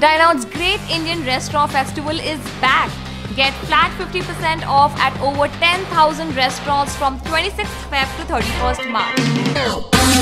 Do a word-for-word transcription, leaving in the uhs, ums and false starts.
Dineout's Great Indian Restaurant Festival is back. Get flat fifty percent off at over ten thousand restaurants from twenty-sixth February to thirty-first March.